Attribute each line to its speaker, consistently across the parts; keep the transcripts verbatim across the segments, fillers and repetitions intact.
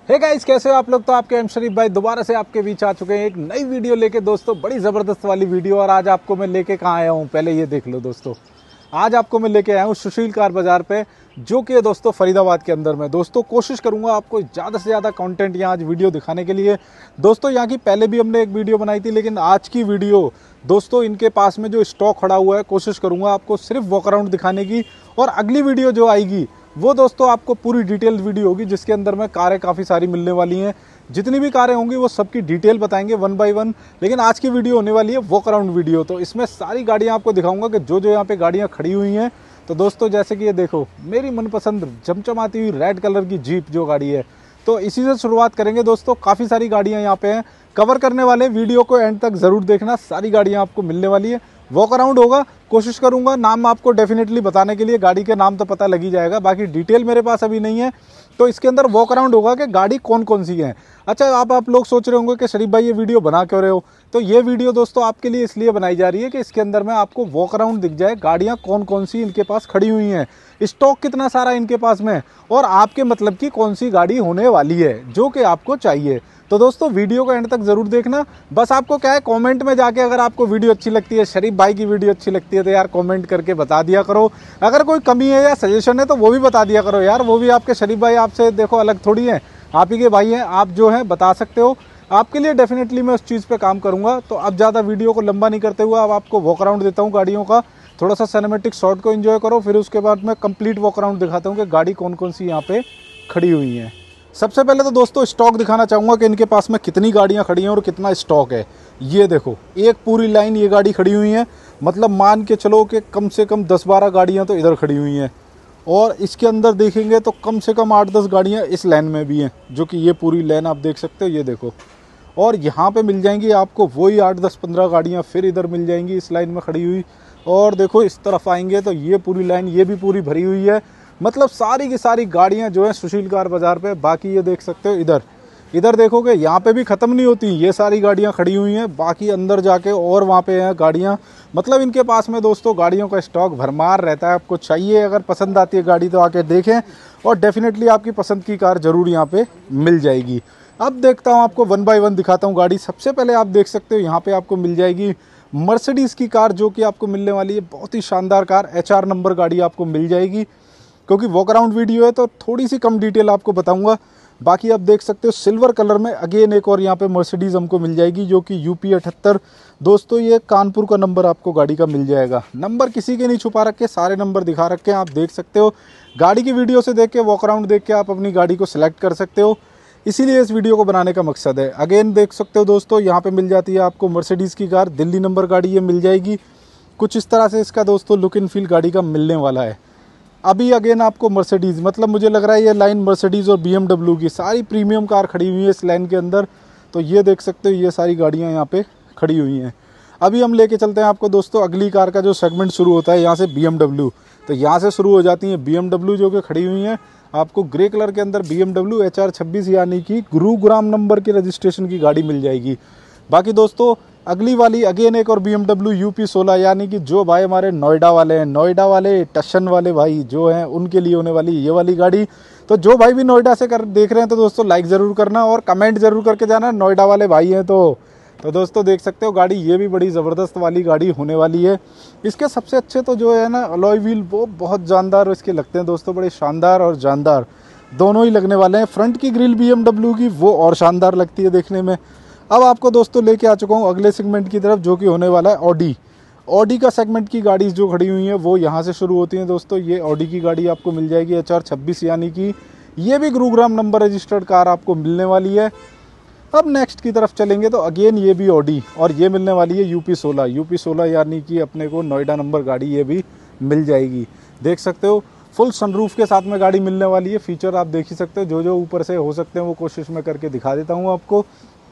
Speaker 1: Hey guys, कैसे हो आप लोग। तो आपके एम शरीफ भाई दोबारा से आपके बीच आ चुके हैं एक नई वीडियो लेके दोस्तों, बड़ी जबरदस्त वाली वीडियो। और आज आपको मैं लेके कहाँ आया हूँ, पहले ये देख लो दोस्तों। आज आपको मैं लेके आया हूँ सुशील कार बाजार पे, जो कि दोस्तों फरीदाबाद के अंदर में। दोस्तों कोशिश करूंगा आपको ज़्यादा से ज़्यादा कंटेंट यहाँ आज वीडियो दिखाने के लिए। दोस्तों यहाँ की पहले भी हमने एक वीडियो बनाई थी, लेकिन आज की वीडियो दोस्तों इनके पास में जो स्टॉक खड़ा हुआ है, कोशिश करूंगा आपको सिर्फ वॉक अराउंड दिखाने की। और अगली वीडियो जो आएगी वो दोस्तों आपको पूरी डिटेल वीडियो होगी, जिसके अंदर में कारें काफ़ी सारी मिलने वाली हैं। जितनी भी कारें होंगी वो सबकी डिटेल बताएंगे वन बाय वन। लेकिन आज की वीडियो होने वाली है वॉक अराउंड वीडियो, तो इसमें सारी गाड़ियां आपको दिखाऊंगा कि जो जो यहाँ पे गाड़ियां खड़ी हुई हैं। तो दोस्तों जैसे कि ये देखो, मेरी मनपसंद चमचमाती हुई रेड कलर की जीप जो गाड़ी है, तो इसी से शुरुआत करेंगे दोस्तों। काफ़ी सारी गाड़ियाँ यहाँ पे हैं, कवर करने वाले वीडियो को एंड तक ज़रूर देखना। सारी गाड़ियाँ आपको मिलने वाली है, वॉक अराउंड होगा। कोशिश करूंगा नाम आपको डेफिनेटली बताने के लिए, गाड़ी के नाम तो पता लग ही जाएगा, बाकी डिटेल मेरे पास अभी नहीं है। तो इसके अंदर वॉक अराउंड होगा कि गाड़ी कौन कौन सी है। अच्छा, आप आप लोग सोच रहे होंगे कि शरीफ भाई ये वीडियो बना क्यों रहे हो। तो ये वीडियो दोस्तों आपके लिए इसलिए बनाई जा रही है कि इसके अंदर में आपको वॉक अराउंड दिख जाए, गाड़ियाँ कौन कौन सी इनके पास खड़ी हुई हैं, स्टॉक कितना सारा इनके पास में, और आपके मतलब की कौन सी गाड़ी होने वाली है जो कि आपको चाहिए। तो दोस्तों वीडियो को एंड तक जरूर देखना। बस आपको क्या है, कमेंट में जाके अगर आपको वीडियो अच्छी लगती है, शरीफ भाई की वीडियो अच्छी लगती है, तो यार कमेंट करके बता दिया करो। अगर कोई कमी है या सजेशन है तो वो भी बता दिया करो यार। वो भी आपके शरीफ भाई आपसे देखो अलग थोड़ी है, आप ही के भाई हैं, आप जो है बता सकते हो। आपके लिए डेफिनेटली मैं उस चीज़ पे काम करूंगा। तो अब ज़्यादा वीडियो को लंबा नहीं करते हुए अब आपको वॉक अराउंड देता हूँ गाड़ियों का। थोड़ा सा सिनेमैटिक शॉट को एंजॉय करो, फिर उसके बाद मैं कंप्लीट वॉक अराउंड दिखाता हूँ कि गाड़ी कौन कौन सी यहाँ पे खड़ी हुई है। सबसे पहले तो दोस्तों स्टॉक दिखाना चाहूँगा कि इनके पास में कितनी गाड़ियाँ खड़ी हैं और कितना स्टॉक है। ये देखो, एक पूरी लाइन ये गाड़ी खड़ी हुई है, मतलब मान के चलो कि कम से कम दस बारह गाड़ियाँ तो इधर खड़ी हुई हैं। और इसके अंदर देखेंगे तो कम से कम आठ दस गाड़ियाँ इस लाइन में भी हैं, जो कि ये पूरी लाइन आप देख सकते हो। ये देखो, और यहाँ पे मिल जाएंगी आपको वही आठ दस पंद्रह गाड़ियाँ फिर इधर मिल जाएंगी इस लाइन में खड़ी हुई। और देखो इस तरफ आएंगे तो ये पूरी लाइन ये भी पूरी भरी हुई है। मतलब सारी की सारी गाड़ियां जो है सुशील कार बाजार पे। बाकी ये देख सकते हो, इधर इधर देखोगे यहाँ पे भी ख़त्म नहीं होती, ये सारी गाड़ियां खड़ी हुई हैं। बाकी अंदर जाके और वहाँ पे हैं गाड़ियां। मतलब इनके पास में दोस्तों गाड़ियों का स्टॉक भरमार रहता है। आपको चाहिए, अगर पसंद आती है गाड़ी तो आके देखें, और डेफिनेटली आपकी पसंद की कार ज़रूर यहाँ पे मिल जाएगी। अब देखता हूँ, आपको वन बाय वन दिखाता हूँ गाड़ी। सबसे पहले आप देख सकते हो यहाँ पे आपको मिल जाएगी मर्सिडीज़ की कार, जो कि आपको मिलने वाली है। बहुत ही शानदार कार, एच आर नंबर गाड़ी आपको मिल जाएगी। क्योंकि वॉक अराउंड वीडियो है तो थोड़ी सी कम डिटेल आपको बताऊंगा। बाकी आप देख सकते हो सिल्वर कलर में अगेन एक और यहाँ पे मर्सिडीज़ हमको मिल जाएगी, जो कि यूपी अठहत्तर। दोस्तों ये कानपुर का नंबर आपको गाड़ी का मिल जाएगा। नंबर किसी के नहीं छुपा रखे, सारे नंबर दिखा रखे हैं, आप देख सकते हो। गाड़ी की वीडियो से देख के, वॉक अराउंड देख के आप अपनी गाड़ी को सिलेक्ट कर सकते हो। इसीलिए इस वीडियो को बनाने का मकसद है। अगेन देख सकते हो दोस्तों, यहाँ पे मिल जाती है आपको मर्सिडीज़ की कार, दिल्ली नंबर गाड़ी ये मिल जाएगी। कुछ इस तरह से इसका दोस्तों लुक एंड फील गाड़ी का मिलने वाला है। अभी अगेन आपको मर्सिडीज़, मतलब मुझे लग रहा है ये लाइन मर्सिडीज़ और बीएमडब्ल्यू की सारी प्रीमियम कार खड़ी हुई है इस लाइन के अंदर। तो ये देख सकते हो, ये सारी गाड़ियाँ यहाँ पे खड़ी हुई हैं। अभी हम लेके चलते हैं आपको दोस्तों अगली कार का जो सेगमेंट शुरू होता है यहाँ से बीएमडब्ल्यू। तो यहाँ से शुरू हो जाती हैं बीएमडब्ल्यू, जो कि खड़ी हुई हैं आपको ग्रे कलर के अंदर। बीएमडब्ल्यू एच आर छब्बीस यानी कि गुरुग्राम नंबर के रजिस्ट्रेशन की गाड़ी मिल जाएगी। बाकी दोस्तों अगली वाली अगेन एक और बीएमडब्ल्यू यूपी सोलह, यानी कि जो भाई हमारे नोएडा वाले हैं, नोएडा वाले टशन वाले भाई जो हैं, उनके लिए होने वाली ये वाली गाड़ी। तो जो भाई भी नोएडा से कर देख रहे हैं तो दोस्तों लाइक ज़रूर करना और कमेंट ज़रूर करके जाना, नोएडा वाले भाई हैं तो। तो दोस्तों देख सकते हो गाड़ी ये भी बड़ी ज़बरदस्त वाली गाड़ी होने वाली है। इसके सबसे अच्छे तो जो है ना अलॉय व्हील, वो बहुत जानदार इसके लगते हैं दोस्तों, बड़े शानदार और जानदार दोनों ही लगने वाले हैं। फ्रंट की ग्रिल बीएमडब्ल्यू की वो और शानदार लगती है देखने में। अब आपको दोस्तों लेके आ चुका हूँ अगले सेगमेंट की तरफ, जो कि होने वाला है ऑडी। ऑडी का सेगमेंट की गाड़ी जो खड़ी हुई है वो यहाँ से शुरू होती है दोस्तों। ये ऑडी की गाड़ी आपको मिल जाएगी एच आर छब्बीस, यानी कि ये भी गुरुग्राम नंबर रजिस्टर्ड कार आपको मिलने वाली है। अब नेक्स्ट की तरफ चलेंगे तो अगेन ये भी ऑडी, और ये मिलने वाली है यूपी सोलह। यूपी सोलह यानी कि अपने को नोएडा नंबर गाड़ी ये भी मिल जाएगी। देख सकते हो फुल सनरूफ के साथ में गाड़ी मिलने वाली है। फीचर आप देख ही सकते हो, जो जो ऊपर से हो सकते हैं वो कोशिश मैं करके दिखा देता हूँ आपको।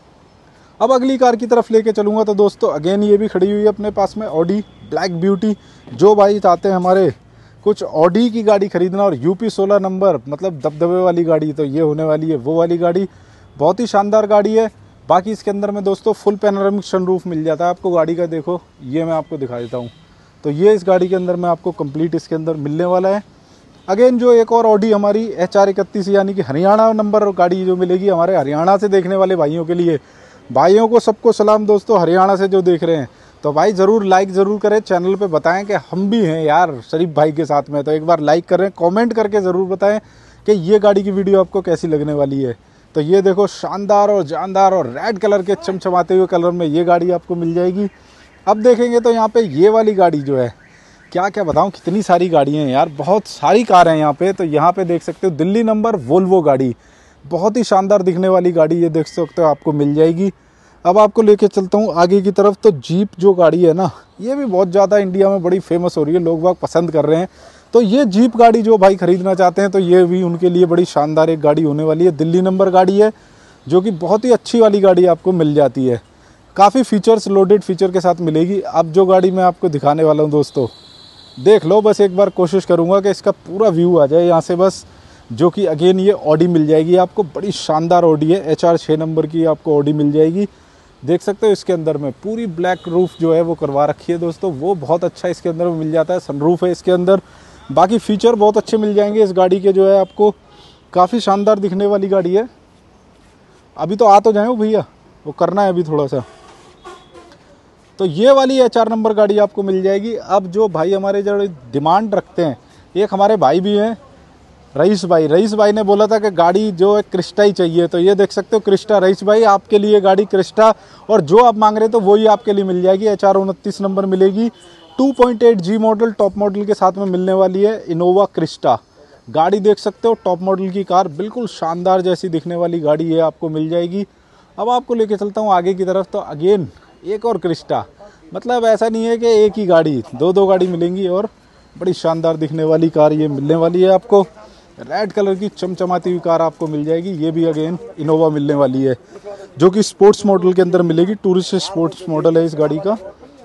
Speaker 1: अब अगली कार की तरफ लेके चलूँगा तो दोस्तों अगेन ये भी खड़ी हुई है अपने पास में ऑडी ब्लैक ब्यूटी। जो भाई चाहते हैं हमारे कुछ ऑडी की गाड़ी खरीदना और यूपी सोलह नंबर, मतलब दबदबे वाली गाड़ी, तो ये होने वाली है वो वाली गाड़ी। बहुत ही शानदार गाड़ी है। बाकी इसके अंदर में दोस्तों फुल पैनोरामिक सनरूफ मिल जाता है आपको गाड़ी का। देखो ये मैं आपको दिखा देता हूँ। तो ये इस गाड़ी के अंदर में आपको कंप्लीट इसके अंदर मिलने वाला है। अगेन जो एक और ऑडी हमारी एच आर इकतीस यानी कि हरियाणा नंबर गाड़ी जो मिलेगी हमारे हरियाणा से देखने वाले भाइयों के लिए। भाइयों को सबको सलाम दोस्तों, हरियाणा से जो देख रहे हैं तो भाई ज़रूर लाइक ज़रूर करें, चैनल पे बताएं कि हम भी हैं यार शरीफ भाई के साथ में। तो एक बार लाइक करें, कमेंट करके ज़रूर बताएं कि ये गाड़ी की वीडियो आपको कैसी लगने वाली है। तो ये देखो शानदार और जानदार और रेड कलर के चमचमाते हुए कलर में ये गाड़ी आपको मिल जाएगी। अब देखेंगे तो यहाँ पे ये वाली गाड़ी जो है, क्या क्या बताऊँ, कितनी सारी गाड़ियाँ हैं यार, बहुत सारी कार हैं यहाँ पे। तो यहाँ पे देख सकते हो दिल्ली नंबर वोल्वो गाड़ी, बहुत ही शानदार दिखने वाली गाड़ी ये देख सकते हो आपको मिल जाएगी। अब आपको लेके चलता हूँ आगे की तरफ। तो जीप जो गाड़ी है ना, ये भी बहुत ज़्यादा इंडिया में बड़ी फेमस हो रही है, लोग बाग पसंद कर रहे हैं। तो ये जीप गाड़ी जो भाई खरीदना चाहते हैं तो ये भी उनके लिए बड़ी शानदार एक गाड़ी होने वाली है। दिल्ली नंबर गाड़ी है जो कि बहुत ही अच्छी वाली गाड़ी आपको मिल जाती है, काफ़ी फीचर्स लोडेड फीचर के साथ मिलेगी। अब जो गाड़ी मैं आपको दिखाने वाला हूँ दोस्तों, देख लो बस एक बार, कोशिश करूँगा कि इसका पूरा व्यू आ जाए यहाँ से बस। जो कि अगेन ये ऑडी मिल जाएगी आपको, बड़ी शानदार ऑडी है, एच आर छः नंबर की आपको ऑडी मिल जाएगी। देख सकते हो इसके अंदर में पूरी ब्लैक रूफ जो है वो करवा रखी है दोस्तों, वो बहुत अच्छा इसके अंदर में मिल जाता है। सनरूफ है इसके अंदर, बाकी फीचर बहुत अच्छे मिल जाएंगे इस गाड़ी के जो है आपको, काफ़ी शानदार दिखने वाली गाड़ी है। अभी तो आ तो जाए भैया, वो करना है अभी थोड़ा सा। तो ये वाली एच आर नंबर गाड़ी आपको मिल जाएगी। अब जो भाई हमारे जो डिमांड रखते हैं, एक हमारे भाई भी हैं रईस भाई, रईस भाई ने बोला था कि गाड़ी जो है क्रिस्टा ही चाहिए। तो ये देख सकते हो क्रिस्टा, रईस भाई आपके लिए गाड़ी क्रिस्टा, और जो आप मांग रहे हो तो वही आपके लिए मिल जाएगी। एच आर उनतीस नंबर मिलेगी, two point eight G model top model के साथ में मिलने वाली है इनोवा क्रिस्टा गाड़ी। देख सकते हो टॉप मॉडल की कार, बिल्कुल शानदार जैसी दिखने वाली गाड़ी है आपको मिल जाएगी। अब आपको लेके चलता हूँ आगे की तरफ। तो अगेन एक और क्रिस्टा, मतलब ऐसा नहीं है कि एक ही गाड़ी, दो दो गाड़ी मिलेंगी और बड़ी शानदार दिखने वाली कार ये मिलने वाली है आपको। रेड कलर की चमचमाती हुई कार आपको मिल जाएगी। ये भी अगेन इनोवा मिलने वाली है जो कि स्पोर्ट्स मॉडल के अंदर मिलेगी, टूरिस्ट स्पोर्ट्स मॉडल है इस गाड़ी का।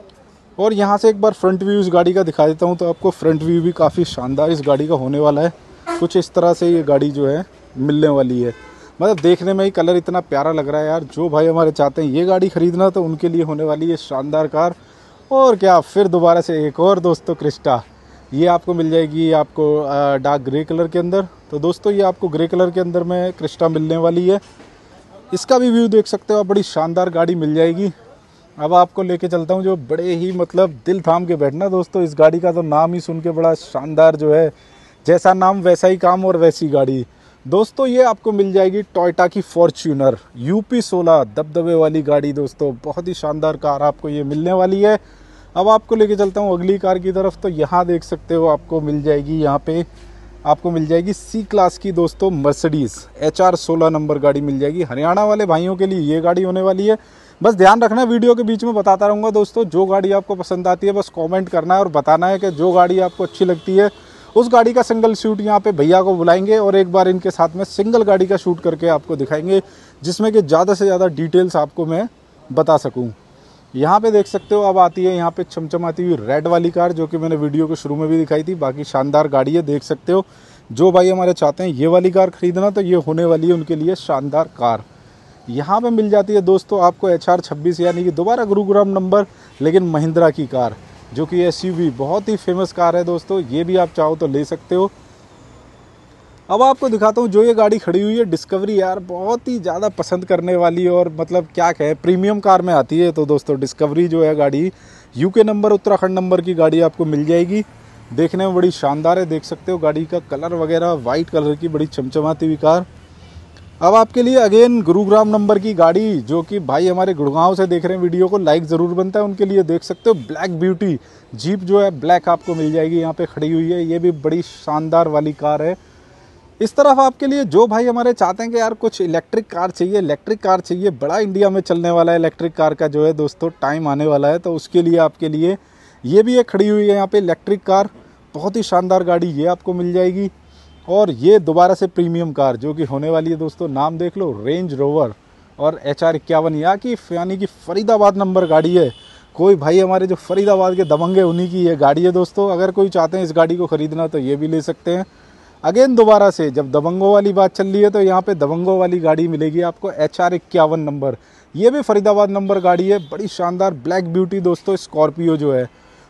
Speaker 1: और यहाँ से एक बार फ्रंट व्यू इस गाड़ी का दिखा देता हूँ। तो आपको फ्रंट व्यू भी काफ़ी शानदार इस गाड़ी का होने वाला है। कुछ इस तरह से ये गाड़ी जो है मिलने वाली है, मतलब देखने में ही कलर इतना प्यारा लग रहा है यार। जो भाई हमारे चाहते हैं ये गाड़ी खरीदना तो उनके लिए होने वाली है शानदार कार। और क्या, फिर दोबारा से एक और दोस्तों क्रिस्टा, ये आपको मिल जाएगी आपको डार्क ग्रे कलर के अंदर। तो दोस्तों ये आपको ग्रे कलर के अंदर में क्रिस्टा मिलने वाली है। इसका भी व्यू देख सकते हो आप, बड़ी शानदार गाड़ी मिल जाएगी। अब आपको लेके चलता हूँ जो बड़े ही मतलब दिल थाम के बैठना दोस्तों, इस गाड़ी का तो नाम ही सुन के बड़ा शानदार जो है, जैसा नाम वैसा ही काम और वैसी गाड़ी। दोस्तों ये आपको मिल जाएगी टोयोटा की फॉर्च्यूनर यू पी सोलह दबदबे वाली गाड़ी दोस्तों, बहुत ही शानदार कार आपको ये मिलने वाली है। अब आपको लेके चलता हूँ अगली कार की तरफ। तो यहाँ देख सकते हो आपको मिल जाएगी, यहाँ पे आपको मिल जाएगी सी क्लास की दोस्तों मर्सिडीज़ एच आर सोलह नंबर गाड़ी मिल जाएगी। हरियाणा वाले भाइयों के लिए ये गाड़ी होने वाली है। बस ध्यान रखना, वीडियो के बीच में बताता रहूँगा दोस्तों, जो गाड़ी आपको पसंद आती है बस कमेंट करना है और बताना है कि जो गाड़ी आपको अच्छी लगती है उस गाड़ी का सिंगल शूट यहाँ पे भैया को बुलाएंगे और एक बार इनके साथ में सिंगल गाड़ी का शूट करके आपको दिखाएंगे, जिसमें कि ज़्यादा से ज़्यादा डिटेल्स आपको मैं बता सकूँ। यहाँ पे देख सकते हो अब आती है यहाँ पे चमचमाती हुई रेड वाली कार, जो कि मैंने वीडियो के शुरू में भी दिखाई थी। बाकी शानदार गाड़ी है, देख सकते हो। जो भाई हमारे चाहते हैं ये वाली कार खरीदना तो ये होने वाली है उनके लिए शानदार कार। यहाँ पे मिल जाती है दोस्तों आपको एच आर छब्बीस यानी कि दोबारा गुरुग्राम नंबर, लेकिन महिंद्रा की कार, जो कि एस यू वी बहुत ही फेमस कार है दोस्तों। ये भी आप चाहो तो ले सकते हो। अब आपको दिखाता हूँ जो ये गाड़ी खड़ी हुई है डिस्कवरी, यार बहुत ही ज़्यादा पसंद करने वाली और मतलब क्या कहे प्रीमियम कार में आती है। तो दोस्तों डिस्कवरी जो है गाड़ी यूके नंबर उत्तराखंड नंबर की गाड़ी आपको मिल जाएगी। देखने में बड़ी शानदार है, देख सकते हो गाड़ी का कलर वगैरह, वाइट कलर की बड़ी चमचमाती हुई कार। अब आपके लिए अगेन गुरुग्राम नंबर की गाड़ी, जो कि भाई हमारे गुड़गांव से देख रहे हैं वीडियो को, लाइक ज़रूर बनता है उनके लिए। देख सकते हो ब्लैक ब्यूटी जीप जो है ब्लैक आपको मिल जाएगी, यहाँ पे खड़ी हुई है। ये भी बड़ी शानदार वाली कार है। इस तरफ आपके लिए जो भाई हमारे चाहते हैं कि यार कुछ इलेक्ट्रिक कार चाहिए, इलेक्ट्रिक कार चाहिए, बड़ा इंडिया में चलने वाला है इलेक्ट्रिक कार का जो है दोस्तों टाइम आने वाला है, तो उसके लिए आपके लिए ये भी एक खड़ी हुई है यहाँ पे इलेक्ट्रिक कार, बहुत ही शानदार गाड़ी ये आपको मिल जाएगी। और ये दोबारा से प्रीमियम कार जो कि होने वाली है दोस्तों, नाम देख लो, रेंज रोवर और एच आर इक्यावन या की यानी कि फरीदाबाद नंबर गाड़ी है। कोई भाई हमारे जो फरीदाबाद के दबंगे उन्हीं की ये गाड़ी है दोस्तों। अगर कोई चाहते हैं इस गाड़ी को खरीदना तो ये भी ले सकते हैं। अगेन दोबारा से जब दबंगों वाली बात चल रही है तो यहाँ पे दबंगों वाली गाड़ी मिलेगी आपको एच आर इक्यावन नंबर, ये भी फरीदाबाद नंबर गाड़ी है, बड़ी शानदार ब्लैक ब्यूटी दोस्तों स्कॉर्पियो जो है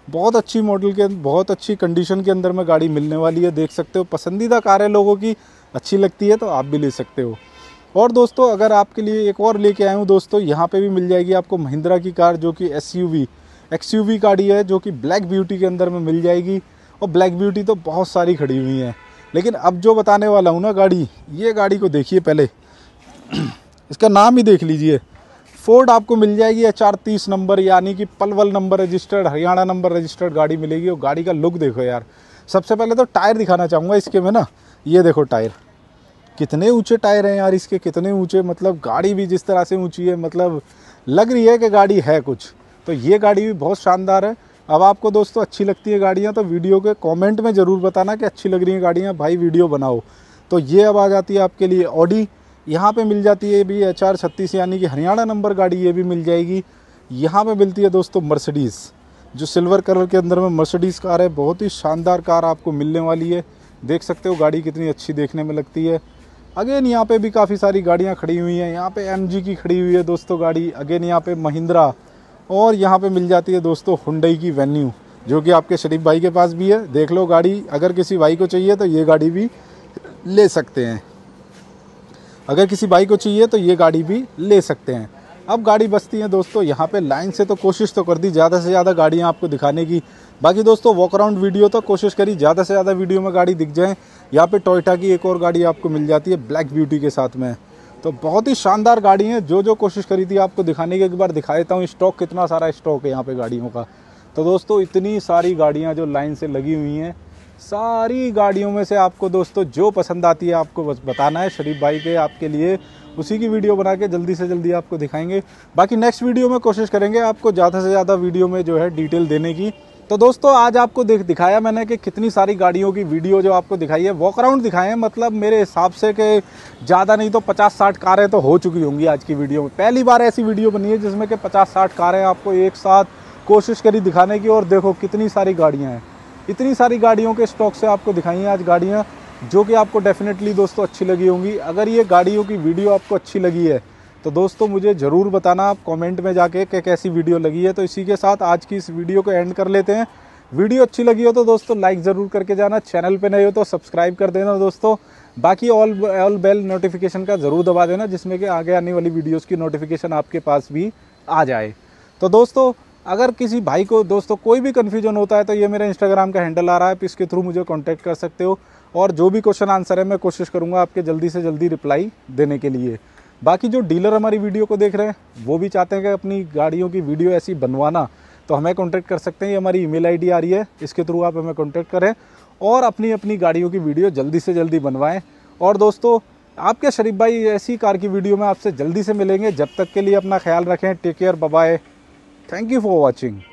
Speaker 1: बहुत अच्छी मॉडल के, बहुत अच्छी कंडीशन के अंदर में गाड़ी मिलने वाली है। देख सकते हो, पसंदीदा कार है लोगों की, अच्छी लगती है तो आप भी ले सकते हो। और दोस्तों अगर आपके लिए एक और लेके आया हूँ दोस्तों, यहाँ पे भी मिल जाएगी आपको महिंद्रा की कार, जो कि एसयूवी एक्सयूवी गाड़ी है, जो कि ब्लैक ब्यूटी के अंदर में मिल जाएगी। और ब्लैक ब्यूटी तो बहुत सारी खड़ी हुई हैं, लेकिन अब जो बताने वाला हूँ ना गाड़ी, ये गाड़ी को देखिए पहले, इसका नाम ही देख लीजिए। फोर्ड आपको मिल जाएगी एच आर तीस नंबर, यानी कि Palwal number registered, Haryana number registered गाड़ी मिलेगी। और गाड़ी का लुक देखो यार। सबसे पहले तो टायर दिखाना चाहूँगा इसके में ना, ये देखो टायर, कितने ऊंचे टायर हैं यार इसके, कितने ऊंचे, मतलब गाड़ी भी जिस तरह से ऊंची है, मतलब लग रही है कि गाड़ी है कुछ। तो ये गाड़ी भी बहुत शानदार है। अब आपको दोस्तों अच्छी लगती है गाड़ियाँ तो वीडियो के कमेंट में ज़रूर बताना कि अच्छी लग रही हैं गाड़ियाँ, भाई वीडियो बनाओ। तो ये अब आ जाती है आपके लिए ऑडी, यहाँ पे मिल जाती है भी एच आर छत्तीस, यानी कि हरियाणा नंबर गाड़ी, ये भी मिल जाएगी। यहाँ पे मिलती है दोस्तों मर्सिडीज़, जो सिल्वर कलर के अंदर में मर्सिडीज़ कार है, बहुत ही शानदार कार आपको मिलने वाली है। देख सकते हो गाड़ी कितनी अच्छी देखने में लगती है। अगेन यहाँ पे भी काफ़ी सारी गाड़ियाँ खड़ी हुई हैं। यहाँ पे एम जी की खड़ी हुई है दोस्तों गाड़ी। अगेन यहाँ पे महिंद्रा, और यहाँ पे मिल जाती है दोस्तों हुंडई की वेन्यू, जो कि आपके शरीफ भाई के पास भी है। देख लो गाड़ी, अगर किसी भाई को चाहिए तो ये गाड़ी भी ले सकते हैं, अगर किसी भाई को चाहिए तो ये गाड़ी भी ले सकते हैं। अब गाड़ी बचती है दोस्तों यहाँ पे लाइन से, तो कोशिश तो कर दी ज़्यादा से ज़्यादा गाड़ियाँ आपको दिखाने की। बाकी दोस्तों वॉक अराउंड वीडियो तो कोशिश करी ज़्यादा से ज़्यादा वीडियो में गाड़ी दिख जाए। यहाँ पे टोयोटा की एक और गाड़ी आपको मिल जाती है ब्लैक ब्यूटी के साथ में। तो बहुत ही शानदार गाड़ी है, जो जो कोशिश करी थी आपको दिखाने की, एक बार दिखा देता हूँ। स्टॉक कितना सारा स्टॉक है यहाँ पे गाड़ियों का। तो दोस्तों इतनी सारी गाड़ियाँ जो लाइन से लगी हुई हैं, सारी गाड़ियों में से आपको दोस्तों जो पसंद आती है आपको बस बताना है। शरीफ भाई के आपके लिए उसी की वीडियो बना के जल्दी से जल्दी आपको दिखाएंगे। बाकी नेक्स्ट वीडियो में कोशिश करेंगे आपको ज़्यादा से ज़्यादा वीडियो में जो है डिटेल देने की। तो दोस्तों आज आपको देख दिखाया मैंने कि कितनी सारी गाड़ियों की वीडियो जो आपको दिखाई है, वॉक अराउंड दिखाए हैं, मतलब मेरे हिसाब से कि ज़्यादा नहीं तो पचास साठ कारें तो हो चुकी होंगी आज की वीडियो में। पहली बार ऐसी वीडियो बनी है जिसमें कि पचास साठ कारें आपको एक साथ कोशिश करी दिखाने की। और देखो कितनी सारी गाड़ियाँ हैं, इतनी सारी गाड़ियों के स्टॉक से आपको दिखाई हैं आज गाड़ियाँ, जो कि आपको डेफिनेटली दोस्तों अच्छी लगी होंगी। अगर ये गाड़ियों की वीडियो आपको अच्छी लगी है तो दोस्तों मुझे ज़रूर बताना आप कमेंट में जाके कि कैसी वीडियो लगी है। तो इसी के साथ आज की इस वीडियो को एंड कर लेते हैं। वीडियो अच्छी लगी हो तो दोस्तों लाइक ज़रूर करके जाना, चैनल पे नए हो तो सब्सक्राइब कर देना दोस्तों। बाकी ऑल ऑल बेल नोटिफिकेशन का ज़रूर दबा देना, जिसमें कि आगे आने वाली वीडियोज़ की नोटिफिकेशन आपके पास भी आ जाए। तो दोस्तों अगर किसी भाई को दोस्तों कोई भी कन्फ्यूजन होता है तो ये मेरा इंस्टाग्राम का हैंडल आ रहा है, आप इसके थ्रू मुझे कांटेक्ट कर सकते हो। और जो भी क्वेश्चन आंसर है मैं कोशिश करूंगा आपके जल्दी से जल्दी रिप्लाई देने के लिए। बाकी जो डीलर हमारी वीडियो को देख रहे हैं वो भी चाहते हैं कि अपनी गाड़ियों की वीडियो ऐसी बनवाना, तो हमें कांटेक्ट कर सकते हैं। ये हमारी ईमेल आईडी आ रही है, इसके थ्रू आप हमें कांटेक्ट करें और अपनी अपनी गाड़ियों की वीडियो जल्दी से जल्दी बनवाएं। और दोस्तों आपके शरीफ भाई ऐसी कार की वीडियो में आपसे जल्दी से मिलेंगे। जब तक के लिए अपना ख्याल रखें, take care, bye bye, thank you for watching.